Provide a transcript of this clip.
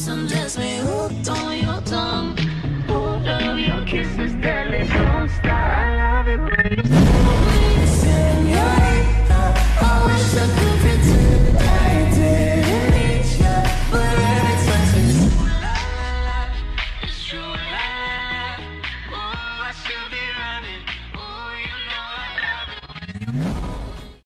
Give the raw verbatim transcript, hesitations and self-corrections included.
guess I'm just me hooked on your tongue. Hold of your kisses, deadly, don't stop. I love it when you